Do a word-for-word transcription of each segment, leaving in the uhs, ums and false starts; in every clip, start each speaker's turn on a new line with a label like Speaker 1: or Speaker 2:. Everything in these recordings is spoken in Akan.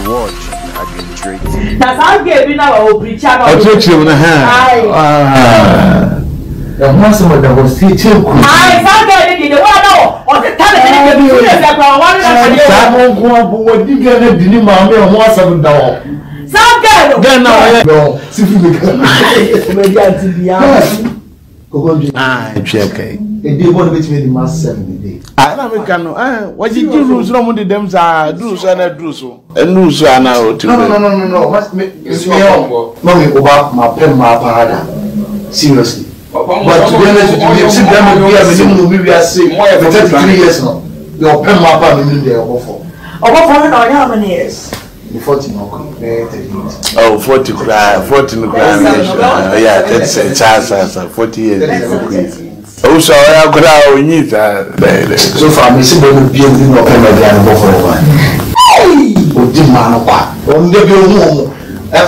Speaker 1: watch agentry.
Speaker 2: That's how gave now or preach about.
Speaker 1: I told you na ha.
Speaker 3: The most of them was teaching.
Speaker 2: I found out the one or the time that you that one.
Speaker 3: What did you get? Didn't mammy or more seven dollars?
Speaker 2: Some girl.
Speaker 3: Then now, no, see if you can.
Speaker 1: Ah, okay.
Speaker 3: They did want to be the mass seven day.
Speaker 1: I don't know. Ah, what did you lose? No money them sa do so na do so. And do so na o ti.
Speaker 3: No no no no no. Must me me mommy over my pen my parada. Seriously. But to be honest with you, you see them we are minimum we are saying thirty-three years now. Your pen my parada minimum there Obofour.
Speaker 2: Obofour no how many years?
Speaker 3: The forty no come.
Speaker 1: Oh, forty cry, forty no cry. Yeah, that's a chance forty years. Oh, so I got out in it.
Speaker 3: So far, I see them being in the pen of the Obofour. Hey! Oh, the man of what? On the bill. And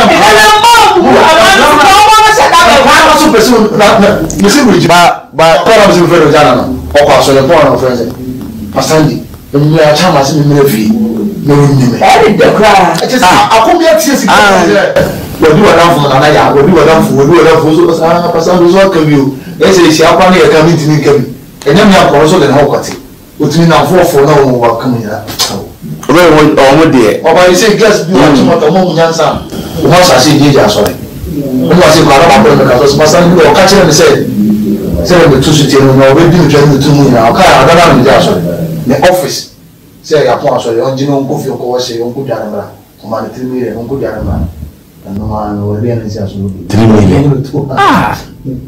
Speaker 3: but but columns in front of Jana, or so the point of friends. Pasandi, when we are chamas in the fee, no, the cry. I just I come here to see what you are done for Nanaya, what you are done for, what you are done for Pasandi, what can you? They say, she are coming to me, and then we have also the Hokati, which means now four for no one coming here.
Speaker 1: Oh, dear.
Speaker 3: Or I say, just do what the moment Yansan. Once I see Jija, sorry. When I say, Marama, because Pasandi or catching and said, say the two city, no, we didn't join the two moon. I'll carry another the office. Say, upon sorry, on Gino Coffee or Coffee, Uncle Janama, command three million, Uncle Janama, and no one will be absolutely
Speaker 1: three million. Ah,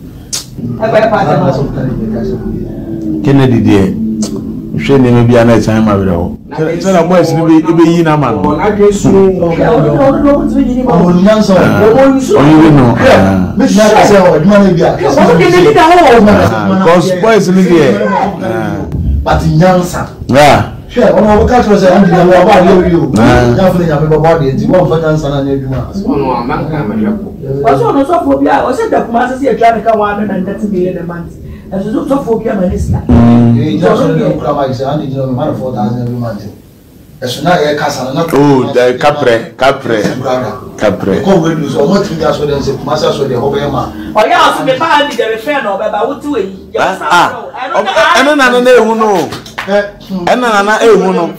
Speaker 1: Kennedy, dear. She may be a nice time. I will. Tell a boys to be in a man. Oh, you know. Because boys live here.
Speaker 3: But in Yansa.
Speaker 1: Yeah.
Speaker 3: Sure, on our culture was a hundred and one about you. Definitely, I'm a body and one for Yansa and every month.
Speaker 2: Also, no sophobia, or said that Master see a traffic one and thirty million a month. As a sophobia minister.
Speaker 1: Oh, the capre, capre, capre.
Speaker 3: Oh,
Speaker 2: yeah, so the man did a refer no, but I would do it.
Speaker 1: Ah, and then I know who know. And then I know who know.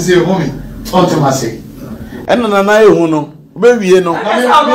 Speaker 1: And then I know who know. Baby, you know.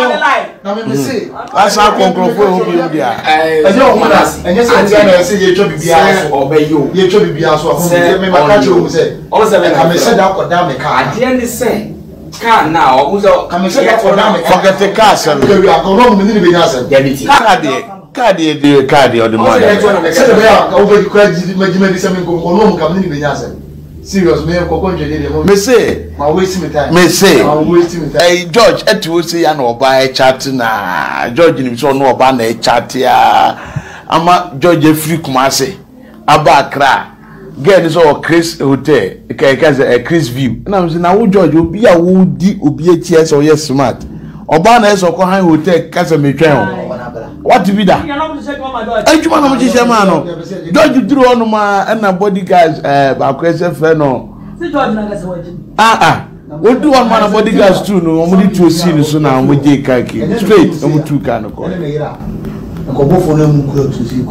Speaker 1: That's how control for who you are. I don't want us. And yes, I'm going to say your job be asked or obey you. Your job be asked or maybe my country will say, also, I'm a set up or down the car. I didn't say, car now, who's all coming set for down the forget the castle. We are going to be answered. Cardi, Cardi, the Cardi or the mother. Over the credit, maybe something go home, come in the answer. Serious, me me say, my wasting time. Me say, hey George, et you say I know by chat na George ni so no ba na chat ya. Ama George free Kumasi. Aba Accra. Girl is all Chris Hotel. Ke ke a Chris View. Na me say na wo George obi a wo di obi eti so yes smart. Oba na so ko han hotel ka se me twen. What be that? I you want to say man no. George drew on ma na bodyguards eh ba kwese fe no.
Speaker 2: See George na gase waji.
Speaker 1: Ah ah. We do one man bodyguards too no. We need to see no so na we dey kaki. Straight, we two kan ko.
Speaker 3: Obofour na mu kuro to see ko.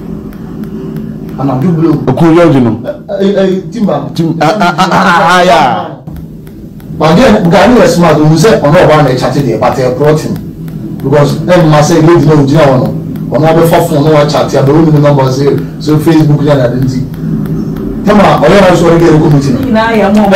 Speaker 3: Ana do blue.
Speaker 1: Ko George no.
Speaker 3: Eh eh timba.
Speaker 1: Tim ah ah ah ya.
Speaker 3: But then Gani was smart. We say on one na chat dey but e brought him. Because then must say you know you know on our phone no chat ya be only number say so Facebook ya na denti tama oya na so get committee
Speaker 2: na ya mo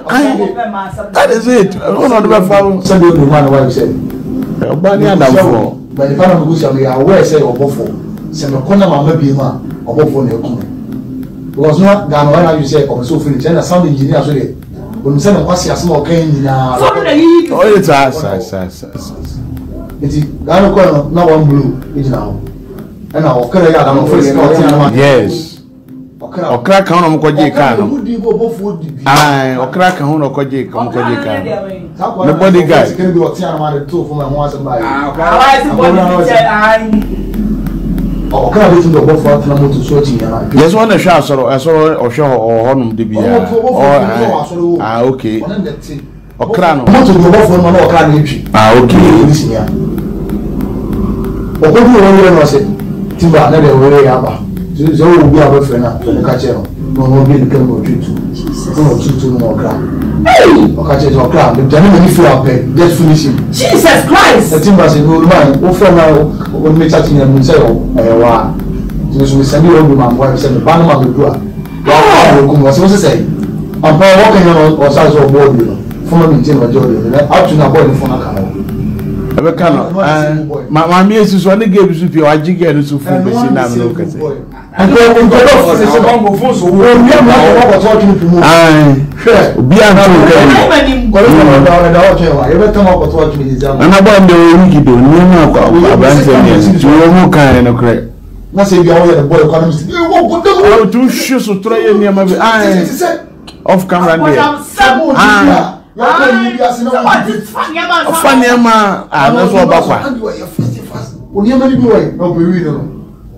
Speaker 1: that is it one of the phone
Speaker 3: send you the man why you say
Speaker 1: obani adam for
Speaker 3: but if I go say me aware say Obofour say me kona mama bi ma Obofour na ekum because no Ghana why you say come so finish na sound engineer so dey when say na kwasi asem o kan nyina
Speaker 1: oh it's us us us
Speaker 3: Iti gano ko na one blue ejina ho na okra ya da no first court na
Speaker 1: yes okra okra kan no ko je kan no ai okra kan ho no ko je kan ko je kan the bodyguard
Speaker 3: can be what na ma de two for my ho asan bai
Speaker 2: ah okra ai
Speaker 3: okra be tun do Obofour na moto so ti ya
Speaker 1: yes one na sha asoro asoro o hwe ho honum de bia oh ah okay
Speaker 4: Okrano.
Speaker 3: Mo to do Obofour no Okrano etwi.
Speaker 4: Ah okay.
Speaker 3: This nia. Okodu wo wo no se. Timba na de wo re aba. So wo bi abafre na to ka che no. No no bi nke mo tutu. No tutu no Okrano. Hey! Okay, so Okrano, the gentleman if you are paid, just finish him.
Speaker 2: Jesus Christ.
Speaker 3: The Timba say no man, wo from now wo me chat in am say o eh wa. So we send you over my boy say me ban ma me do a. Wa ko mo say say. Am pa wo kan no o sa so board you know. From me tin wa jodi. Up to na boy no phone aka no.
Speaker 4: Ebe kana ma ma mi esu so ne ge bi su pie wa jige no so fu be si na me no kase.
Speaker 3: And go go go for the bomb for so we am not what talking to me. Ai, sure. Obi an to ke. Ko le na na da o che wa. E be come up to me exam.
Speaker 4: Na ba mbe o wiki do ni na kwa abranse ni. Wo mu kan no kre.
Speaker 3: Na say bi awo the boy economist. E wo go do.
Speaker 4: O tu shi so tro ye ni ma bi. Ai. Off camera there. Ah. Funny ma, ah, no so ba kwa.
Speaker 3: Oni ma ni bi wa, no be wi no.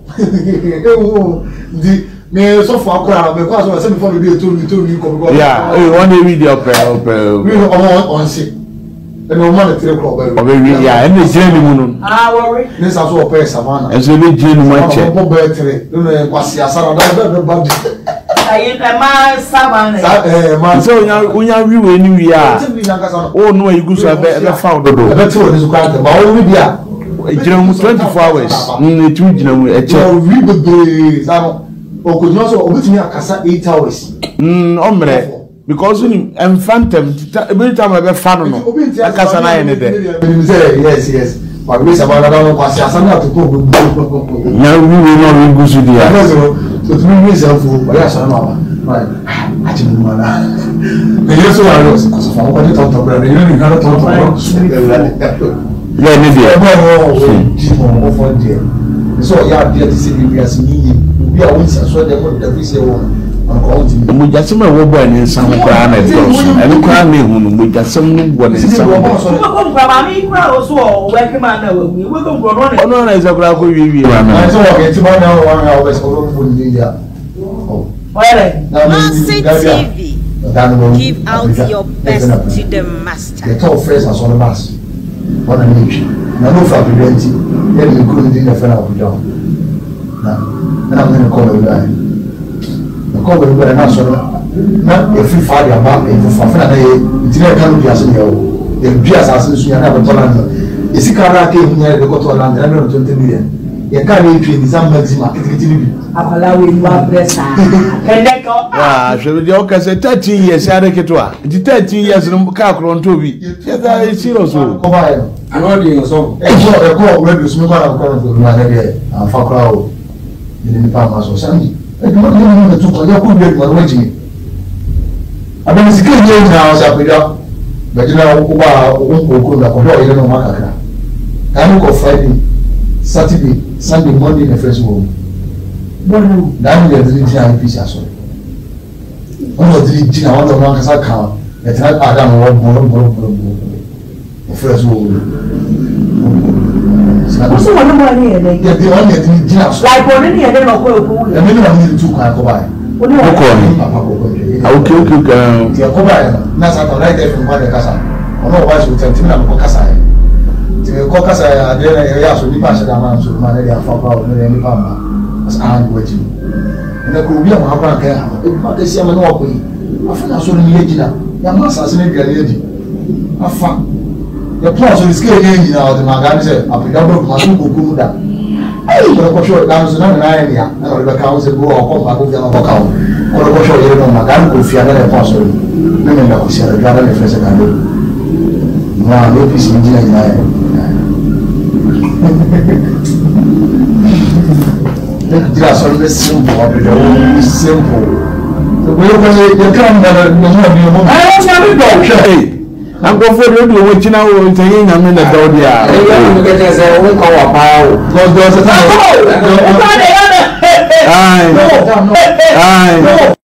Speaker 3: Di me so for akora me kwa so say before we do to to we come.
Speaker 4: Yeah, eh one dey video pe pe.
Speaker 3: We on on see. E no ma na three o'clock ba.
Speaker 4: O be wi ya, e me jire ni mu no.
Speaker 2: Ah, worry.
Speaker 3: Ne sa so o pe savana.
Speaker 4: E so le jire ni mu che.
Speaker 3: Bo be three. No no kwasi asara da da ba.
Speaker 2: Ayi ka ma savana.
Speaker 3: Eh ma
Speaker 4: so unya unya wi we ni wi a. O no ayigu so be be fa ododo.
Speaker 3: E be ti o ni so kwa ba o wi bia.
Speaker 4: Jina mu twenty-four hours. Mm tu jina mu e che.
Speaker 3: O wi bebe sa no. O ko nyo so o bitimi akasa eight hours.
Speaker 4: Mm omre because ni emphantem every time I be fa no no. Akasa na ye ne de.
Speaker 3: Yes yes. But we say about that kwasi asana to ko go.
Speaker 4: Nya wi we no wi gusu dia.
Speaker 3: So to me myself o ya asana no ba. Ati mu mana. E yeso wa lo so fa ko ni to to bra. Ni ni ka to to.
Speaker 4: Yeah, ni dia.
Speaker 3: Oh, oh, oh, for dear. So ya dia to see we as me. We are once so dem go dey say wo.
Speaker 4: Mo jasem e wo bo ani nsan kra na de so. Ani kra na ehunu mo jasem no bo ni nsan.
Speaker 2: Ko ko kra ma mi kra o so o we ke ma na we we ko kro no ne.
Speaker 4: Ono na isa kra ko wi wi wa na.
Speaker 3: So o ke ti ma na o wa o be so ro fu ni dia. Oh.
Speaker 2: Where?
Speaker 5: Assi T V. Give out your best to the master.
Speaker 3: The top first as on the mass. What a niche. Now, no for preventing. Then you couldn't do the friend of the job. Now, then I'm going to call you guy. The call you better not so. Not if you find your back, if you find a day, it's not going to be as in your. If you as you never told them. Is it car came near the go to land, one hundred twenty million. You can't even train this maximum.
Speaker 2: Akala we wa pressa. Kende ko.
Speaker 4: Ah, je veux dire que c'est thirty years avec toi. Di thirty years no ka kro nto bi. Yes, I serious o.
Speaker 3: Ko ba yo. Ano di so. E so e ko we do sumi ba na ko no na de an fa kra o. Ni ni pa ma so sandi. E ko ni ni to ko ya ko be ko wa jimi. Abeni sikiri ni na o sa pe da. Be jina ko ba o ko ko na ko do ile no ma kakra. Kan ko Friday, Saturday, Sunday, Monday the first one.
Speaker 2: Bueno,
Speaker 3: dan le dri ti an pisi aso. Ono dri ti na won ma kasa kan. E tena adam wo bo bo bo bo. O first one.
Speaker 2: what's the one more here?
Speaker 3: Yeah, the one that dri ti aso.
Speaker 2: Like one in here no ko ko.
Speaker 3: E me no ni tu kan ko ba.
Speaker 4: Ko ni. Okay, okay, okay.
Speaker 3: Ti ko ba na sa ta right there from the kasa. Ono ba so tenti na ko kasa. Ti ko kasa ya de na ya so ni ba sha da ma so ma na dia fa pa o ne ni pa ma. As I go to and I could be a Mahabra care. If not, they see a man walk with you. I find out so many legends. Your master is a lady. I found the plus of the scale engine out of my guy said, I'll pick up my two Kumuda. I will go short down to nine area. I will account and go up my book and walk out. Or go show you know my gun could fear an apostle. Women that was here, a garden of first and do. No, no piece of engineering. Just on this simple, simple. The way you come that I don't know.
Speaker 4: Hey, I'm going for you to watch now. I'm saying I'm in the door. Yeah, I'm going to say, we call a power. Because there's a time. Aye,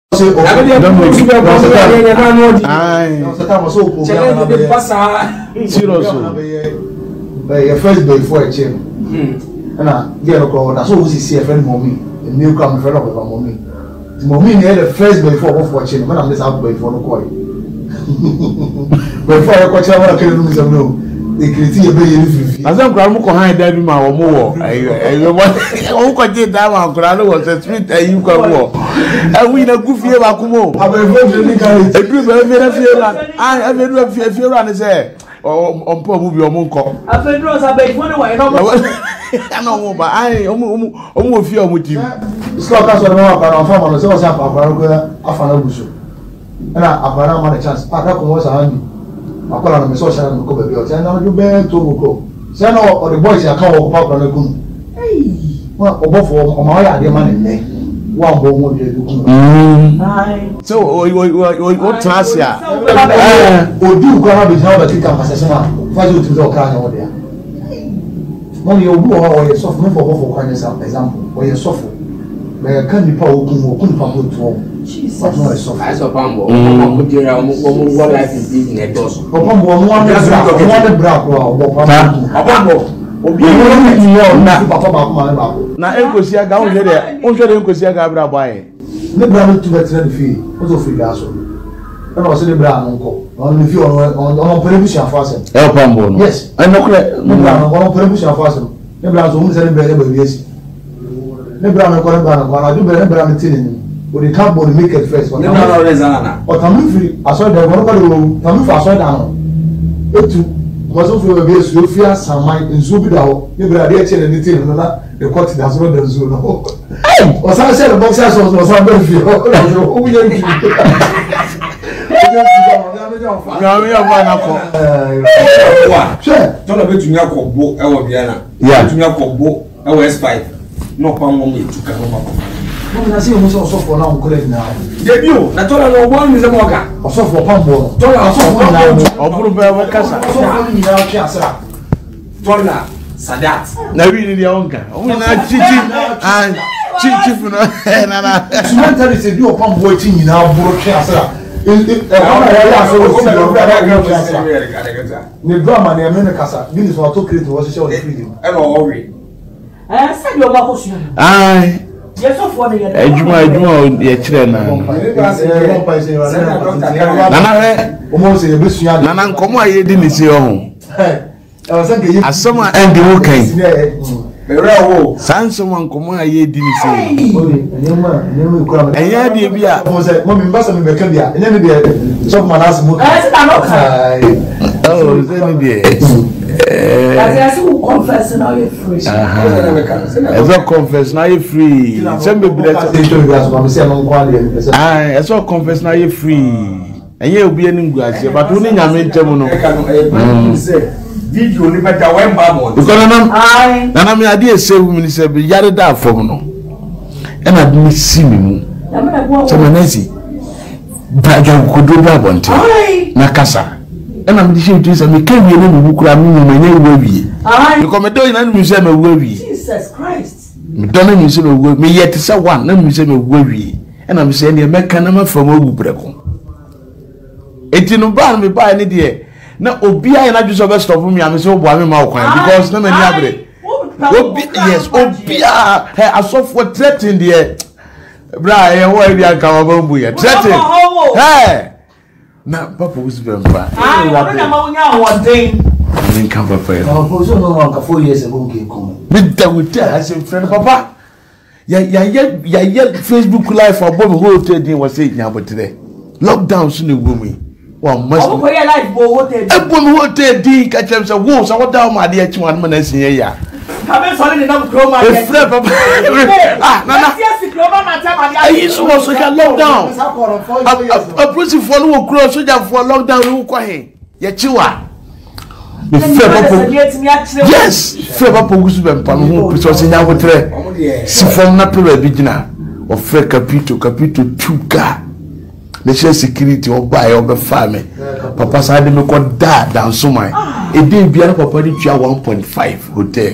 Speaker 3: aye. First day before a chain. And I get a call. That's all we see a friend mommy. A new come friend of a mommy. The mommy had the first before of watching when I'm this out before the coin. Before I got you, I can't do no. The critique be you.
Speaker 4: As I'm going to hide that in my war. I got it down. Grano was a street and you can walk. And we know goofy about Kumo. I will a group of fear. I have a fear fear and say, oh, on poor movie or monko. I feel no, I beg one away. I know, but I almost fear with you.
Speaker 3: It's not as well, but I'm from the source of a Afanabusu. And I have a chance. I can't was a handy. I call on the social and go baby. I know you bear to go. Say no, or the boys are come up on the gun. Hey, well, Obofour, my idea money. One more day.
Speaker 4: So, what class ya?
Speaker 3: Or do go have his how the kicker was a summer. Five to the car over there. When you go or you're soft, no for for example, or you're soft. Where can be power who couldn't put to home. Jesus, I saw Pambo. What life is being a dose. Pambo, one of Bravo, or Pambo.
Speaker 4: Na enkosia ga unje de unje de enkosia ga bra bae
Speaker 3: ne bra no tu betre de fi o zo fi gaso e no se de bra no nko on le fi on on pere bi shafa se
Speaker 4: e Pambo no
Speaker 3: yes
Speaker 4: e no kre
Speaker 3: ne bra no on pere bi shafa se ne bra so mu se ne bra ba bi esi ne bra no ko ne bra no ko na du bra ne bra no tini o de camp body make it first
Speaker 1: ne bra no rezana
Speaker 3: o tamu fi aso de ko ko de tamu fi aso da no etu was over a so fear some mind in Zubida, you brought the chill and the tin, the court does not do so. Was I said the boxers was not very few.
Speaker 1: Sure, don't have to Yako book our Vienna. Yeah, to Yako book our S five. No palm me to come.
Speaker 3: I see almost also for now, correct now.
Speaker 1: Debut, I told her one is a moga.
Speaker 3: Also for Pambo, told her also for now. Or Bruber Casa.
Speaker 1: Told her Sadat.
Speaker 4: Now we need your uncle. Only not chichi and chichi for no.
Speaker 3: Sometimes it's a new pump waiting in our broadcast. The drama near Menacasa, this is what took it was a show of freedom.
Speaker 1: I'm already.
Speaker 2: I said you're about
Speaker 4: Aye.
Speaker 2: Yes, so funny.
Speaker 4: Ejuma ejuma ye kire na. Nana he.
Speaker 3: Almost a bit young.
Speaker 4: Nana nkomo aye di ni si ohun. Asoma endi wo kan.
Speaker 1: Merewo.
Speaker 4: Sansoma nkomo aye di ni si. Eya di bi a.
Speaker 3: Mo say mo mi mbasa mi beka bia. Enya mi de so ma last mo.
Speaker 2: Eh, na no kai.
Speaker 4: Oh, ze ni de.
Speaker 2: I say confess now you're free.
Speaker 4: Ezo confess now you're free. Sembe bileta. Ah, ezo confess now you're free. Enye obi eni nguase, but oni nyame ntem no.
Speaker 1: Video ni beta wen ba mo.
Speaker 4: Because nanam nana me ade esewu mi ni se bi yare da afom no. E na bi si mi mu. So manasi. Ba ga kodo ba bonte. Na kasa. And I'm the to say, me came here and we could have me way. Because me don't know museum a way.
Speaker 2: Jesus Christ.
Speaker 4: Me don't know museum a way. Me yet is a one, no museum a way. And I'm saying, a mechanic from Obofour. It's in a bar, me buy any day. Now, Obia and I just over stop me. I'm so boy, my because no many have it. Yes, Obia, I saw for threatening the Brian, why we are coming here. Threatening. Hey. Na papa was very bad.
Speaker 2: Ah, I don't know one thing.
Speaker 4: I didn't come for prayer.
Speaker 3: Oh, for so long, four years ago, came coming.
Speaker 4: With that, with that, I said, friend, papa. Yeah, yeah, yeah, yeah, yeah. Facebook Live for Bob whole day was saying, yeah, but today, lockdown soon will me. One must
Speaker 2: be a life, both
Speaker 4: a woman who did the catch them some wolves. I want down my dear to one minute here.
Speaker 2: Haven't fallen enough chroma.
Speaker 4: Ah, Nana. I used to also get locked down. A person for no cross so that for lockdown who quite yet chiwa. Yes, Feba Pogus and Pamu, which was in our tre. Si from Napoli Vigina or Fre Capito Capito Tuga. The share security or buy or the family. Papa said, I didn't call that down so my. It didn't be a papa one point five hotel.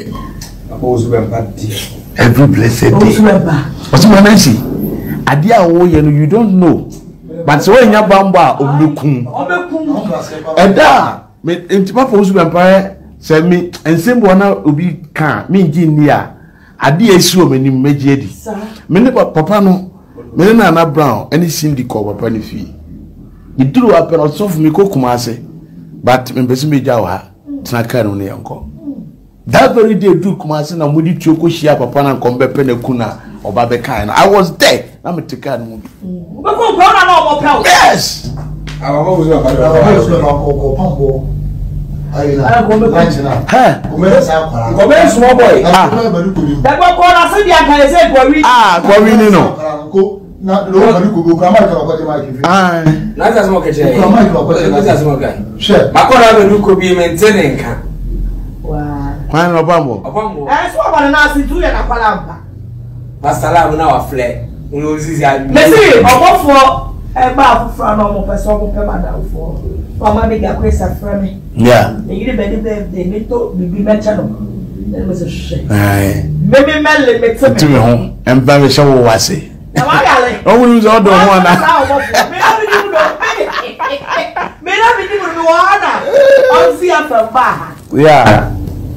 Speaker 4: Every blessed day. What's my Nancy? Adia wo ye no you don't know. But so when ya bamba obekum. And da me ntima for usu empire say me ensemble na obi kan me engineer adia esi o mani meje di. Me ne papa no me na na Brown any Cindy call papa ni fi. me duru up and so for me ko Kumase but me pese me gya wa tena ka no ne yanko that very day do Kumase na mudi tuoko hia papa na nkombe pe na kuna oba be kan I was there na me take ka no mu bi
Speaker 2: we ko ko na na obo pe
Speaker 4: yes
Speaker 3: awa mo zo ba ba ko pambo ayina ha kumere sa kwara kumere small boy
Speaker 4: ah
Speaker 2: da ko ko na se dia kan se ko wi
Speaker 4: ah ko wi ni no
Speaker 3: na lo ba ku go kama ka ko je ma ki
Speaker 4: ah
Speaker 3: na za smo ke je kama ka ko je na za smo ga she makora be du ko bi maintain nka
Speaker 2: wa
Speaker 4: kwa no bambo
Speaker 3: bambo
Speaker 2: eh so ba na si tu ya na kwala ba
Speaker 3: masalamu na wa fle uno zizi a
Speaker 2: mesi Obofour e ba afufra no mo pese o mo pe madamfo mama be ga kwesa frame
Speaker 4: yeah
Speaker 2: e yiri be ni birthday me to bibi mecha no e mo se hwe
Speaker 4: ai
Speaker 2: me me mele me teme
Speaker 4: teme ho em ba me shawo wase
Speaker 2: na wa gale
Speaker 4: o mu zo do ho na
Speaker 2: me na bi ni do me na bi ni do wa na on si afa ba
Speaker 4: yeah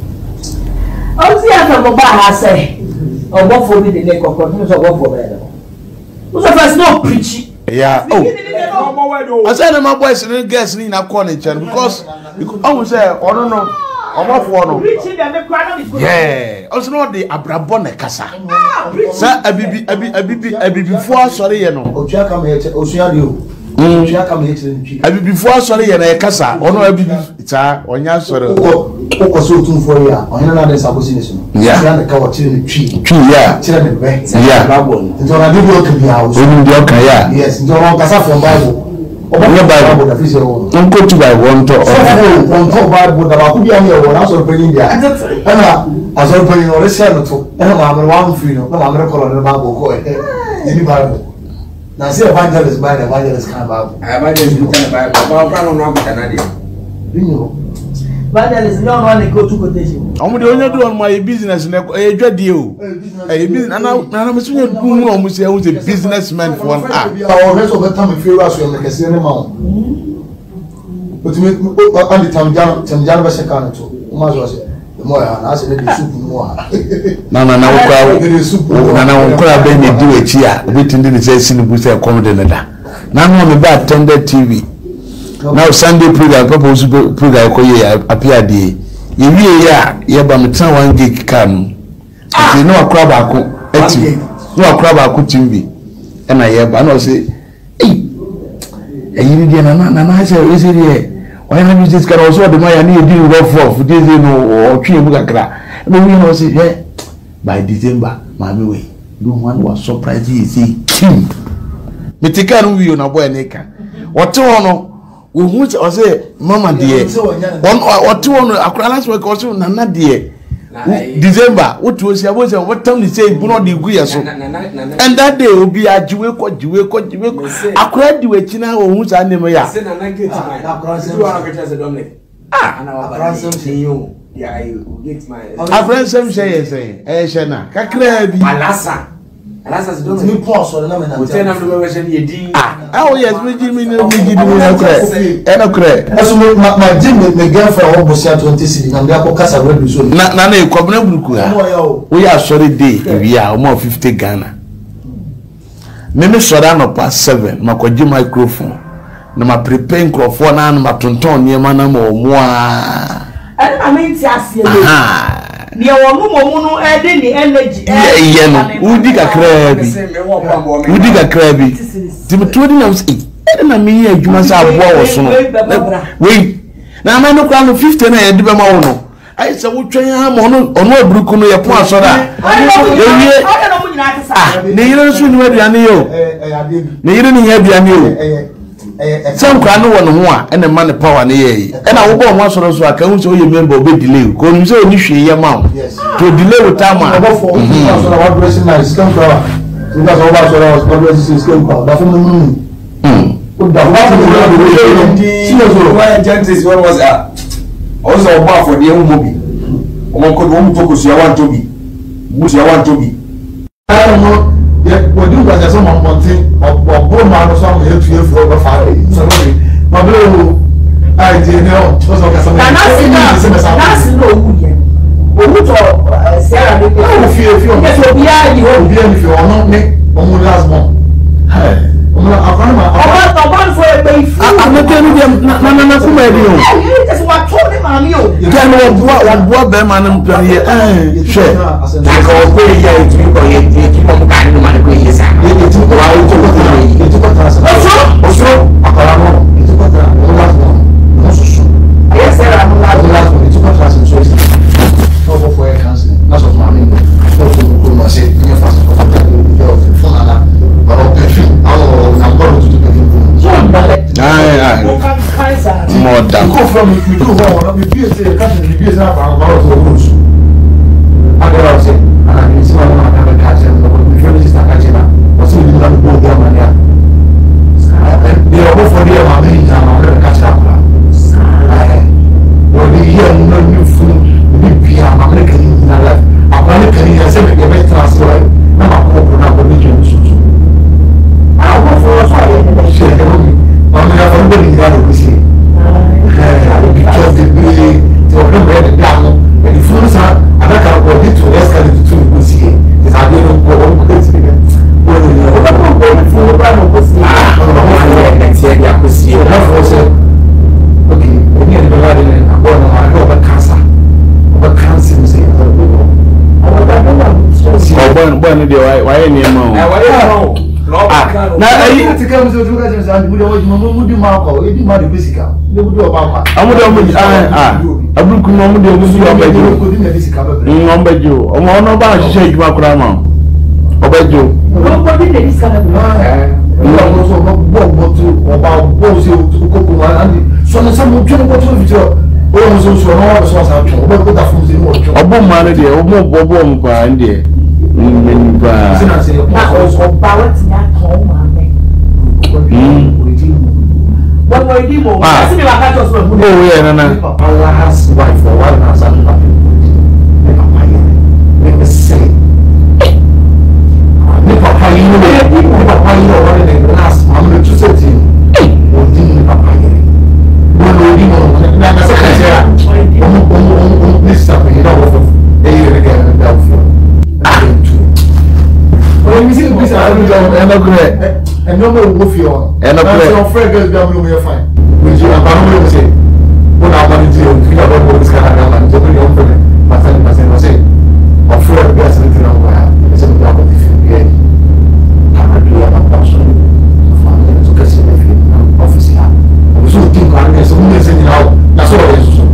Speaker 2: on si afa ba ha say Obofour bi de le kokko no so Obofour be le no so first no preach
Speaker 4: yeah oh I said my boys and girls ni na call in church because I was say ono no Obofour no
Speaker 2: preaching dem me cry no be
Speaker 4: yeah also no the abrabo na kasa sa abibi abibi abibi fo sorry ye no
Speaker 3: otua ka me ye otua de o otua ka me ye ntwi
Speaker 4: abibi fo sorry ye na kasa ono abibi ta onya sorry
Speaker 3: ko ko so tun fo ya onye na de sabosi ni so
Speaker 4: yeah
Speaker 3: na ka wo tire ni twi
Speaker 4: twi yeah
Speaker 3: tire ni be
Speaker 4: yeah
Speaker 3: nzo na bibi o ka bi house
Speaker 4: oni ndi oka ya
Speaker 3: yes nzo ron kasa from bible
Speaker 4: obo bible
Speaker 3: da fi se o
Speaker 4: onko tu bible onto
Speaker 3: onto bible da ba ku bi am ye wo na so pe ni dia ana aso pe ni no le se no to ana ma amre wa mfiri no na ma amre ko no bible ko e ni bible na se evangelist by evangelist kan bible evangelist kan bible ba ka no na ko tanade binyo
Speaker 2: evangelist no no le go to quotation
Speaker 4: omo de onye do on my business na e dwade o e business na na me sunye du hu omo se hu se businessman for an ah
Speaker 3: o me so better me feel as you make say ne ma o but me on the time jam time jam ba se kan to o ma so se mo ya na se de soup no a
Speaker 4: na na na wo na na wo kwa be ne di echi a obetindi ne say sinu se come de da na no me ba attended T V now Sunday program papa usu program ko ye appear dey ye wie ya ye ba me tan one gig kan ti no akra ba ko eti no akra ba ko timbi e na ye ba no say eh e yiri dey na na na say we say dey why na business kan also de ma ya na di rough off dey dey no o twi e bu kakra no we no say eh by December ma me we do one was surprise he say king me tika no we na boy neka wote hono wo say mama dear one or two on akra last week also nana dear December what was say what what time they say bu no dey gu yeso and that day obi ajiwe ko jiwe ko jiwe ko akra di we china wo hu sa nem ya
Speaker 3: say nana get my akra say one get say Dominic ah ana wa akra say you ya you get my
Speaker 4: akra say say say eh shena kakra bi
Speaker 3: alasa alasa se Dominic me pause na me na
Speaker 4: hotel na do we say ye din ah oh yes me give me me give me na kra e na kra
Speaker 3: eso ma ma jim me girlfriend wo bosia twenty cedi na me akokasa we do so
Speaker 4: na na na ikobna buruku ha we ya sorry day wi a o mo fifty Ghana me me sora no past seven makoji microphone na ma prepare microphone na na matonton niema na mo mo a
Speaker 2: ana ma menti asie le ni wonu momu no e de ni energy
Speaker 4: e ye no udi kakra bi udi kakra bi ti metodi na say e na me ye adwuma sa aboa wo so no we na ma no kwa no fifty na ye de be ma wo no ai se wo twen ha mo no ono aburuku no ye po asora e wie ne yire so ni aduane yo ne yire ni aduane yo some kwa no wono ho a ene ma ne power ne ye e na wo bo mo asoro so aka hu se o ye member obe delay ko ni se oni hwe ye ma to delay with time a
Speaker 3: Obofour so na what dressing nice come power so that's all about so was dressing come power that no no mm o da wa so no see so why gents what was ah also Obofour dey mo bi o mo ko do mo to ko so ya wan to bi mo so ya wan to bi I don't know yeah what do guys some one thing or man or some help you for over five so no ma bro I dey know so so ka some
Speaker 2: na na si no wu ye owu to Sarah dey
Speaker 3: o fi fi o
Speaker 2: so bia di ho
Speaker 3: bia ni fi o no me o mo last month hey o mo akwa ma
Speaker 2: oba oba fo
Speaker 4: I'm not telling you, no, no, no, come here, you.
Speaker 2: Just what told him, I'm you.
Speaker 4: You can't know what what them and play. Eh, share.
Speaker 6: I go pay you to go you keep on buying the money going yes. You to go out to go to you to go to us. Also, also, akalamo, you to go to the last one. No so. Yes, sir, I'm not the last one. You to go to us so. No for a counseling. That's what my name. No to go to say, you fast for the phone ala. But perfume, oh, I'm going to do perfume. So I'm bad.
Speaker 4: Aye, aye. More than.
Speaker 3: Go from it, we do one, we be a catching the business about our rules. I don't say, and I can see my mom have a catch and the furniture is not catching up. What's in the other board there, man? They are both for their mammy, and I'm going to catch up. Well, we hear no new food, we be a American in our life. American is a bit transfer. Now I'm going to religion. I want for us, I share the room. I'm going to be able to see. Because they really, they are not ready down. And the phones are, I can't go into escalate to two see. It's a little go crazy. Well, you know, I'm going for a brand of see. Ah, I'm going to see. I could see. Okay, when you're in the garden, I'm going to over cancer. Over cancer, say,
Speaker 4: Oh, one, one, why, why any more?
Speaker 6: Why you
Speaker 3: now, I need to come to the guys and we don't want to do Marco, it didn't matter physical. They would do about
Speaker 4: I would always, ah, I would come on with you, obey you, or more about to shake my grandma. Obey you.
Speaker 2: Nobody is going
Speaker 3: to also go about both to cook and so some children go to the job. Also, so all the source of trouble, but that from the more trouble.
Speaker 4: A bomb man, dear, or more bomb by India. Oh, yeah, no,
Speaker 3: Allah's wife for one house and let me say, Papa, you know, Papa, you know, what in the last moment to set him, or didn't Papa, you know, like I said, this stuff, you know, a year again, and down. When you see the piece of and no great, and no more wolf you on, and no friend goes down, you'll find. Which you are say, when I wanted to figure out what this kind of man, to bring your friend, my son, my son, was saying, or friend, there's anything on where it's a block of the field. I'm a clear person. I'm to get some office here. We should think on this, only saying out, that's all it is.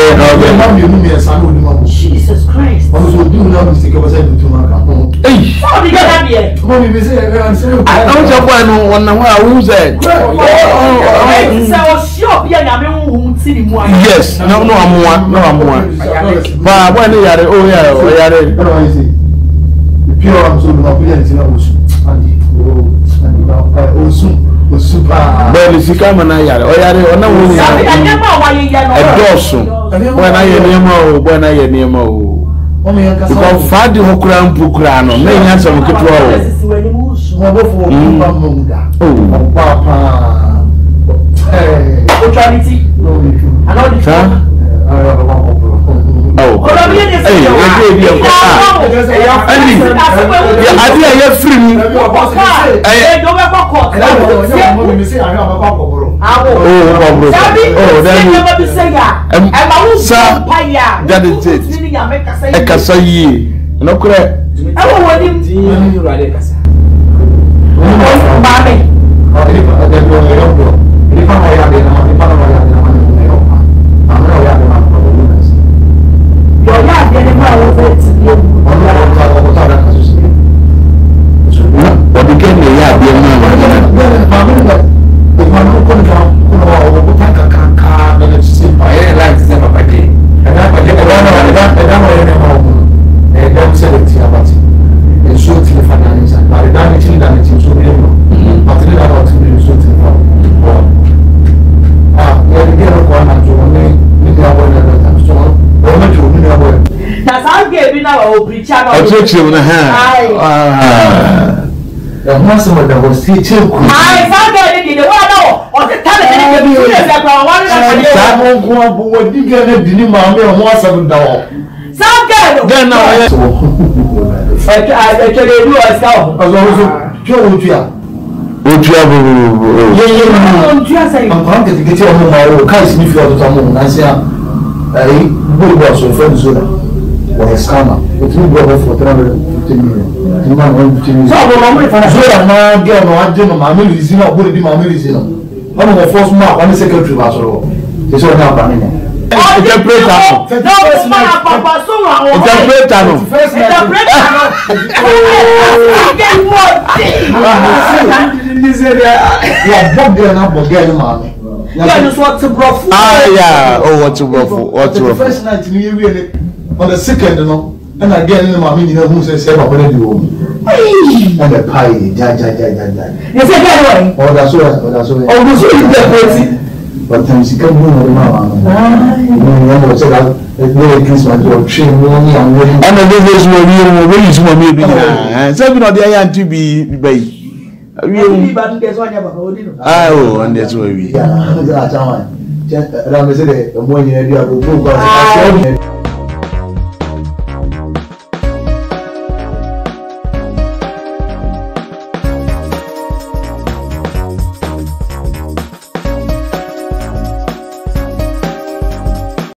Speaker 2: Jesus Christ.
Speaker 3: I was doing now mistake was able to mark up.
Speaker 4: Hey,
Speaker 2: how did you get here?
Speaker 3: Mommy, we say, I
Speaker 4: don't know why no one who said. Yes, no, no, I'm one, no, I'm one. But when they are, oh, yeah, oh, yeah,
Speaker 3: the pure I'm so not in a bush. And oh, soon, super.
Speaker 4: Well, if you come and I are, oh, yeah, no, I never why you are when I am near when I am near Mo. Because Fadi Hokran Pukrano, may have some control. Oh, Papa. Hey, neutrality. I know the time. Oh, hey, I think I have free. Oh, then sir, that is it. I can say ye. No correct. I want him to ride it. But again, they have been I told you, ah, the master that was teaching. I found out the one or the talent that I want to what you get a dinner, mamma, and once of the door. Some girl, then now I actually do a scout as long as you. Otua bo.
Speaker 3: Ye ye ma.
Speaker 2: Otua say.
Speaker 3: Am kan ke ke ti o mo ma o kai si mi fi o to mo na se a. Ai bo bo so fe zo na. Wa scammer. O ti bo bo for three hundred fifty million. Ti ma one fifty million.
Speaker 2: So bo mo mo fa na.
Speaker 3: Zo na girl no ade no ma me release na o bo di ma me release no. One of the first mark one secretary ba so. Ti so na ba ni mo.
Speaker 4: Interpret no.
Speaker 2: No, ma papa so wa o.
Speaker 4: Interpret no.
Speaker 2: Interpret no. Get what?
Speaker 3: Yeah, Bob girl na Bob girl ma me.
Speaker 2: Yeah, just what to bro.
Speaker 4: Ah yeah, oh what to bro. What to
Speaker 3: The first night ni we really on the second no. And again ni ma me ni na hu say say papa dey home. And the pie ja ja ja ja ja.
Speaker 2: You say get away.
Speaker 3: Oh that's so, oh that's so.
Speaker 2: Oh, so you get crazy.
Speaker 3: But time she come home with mama. Ah. You know say that the Christmas or train money and wedding.
Speaker 4: And the days we we we use mo me bi na. Say bi no dey yan to be bai.
Speaker 2: We ba ndé so anya baba odi no.
Speaker 4: Ah oh, and that's why we.
Speaker 3: Yeah, that's how I. Just I say the money dey do go go.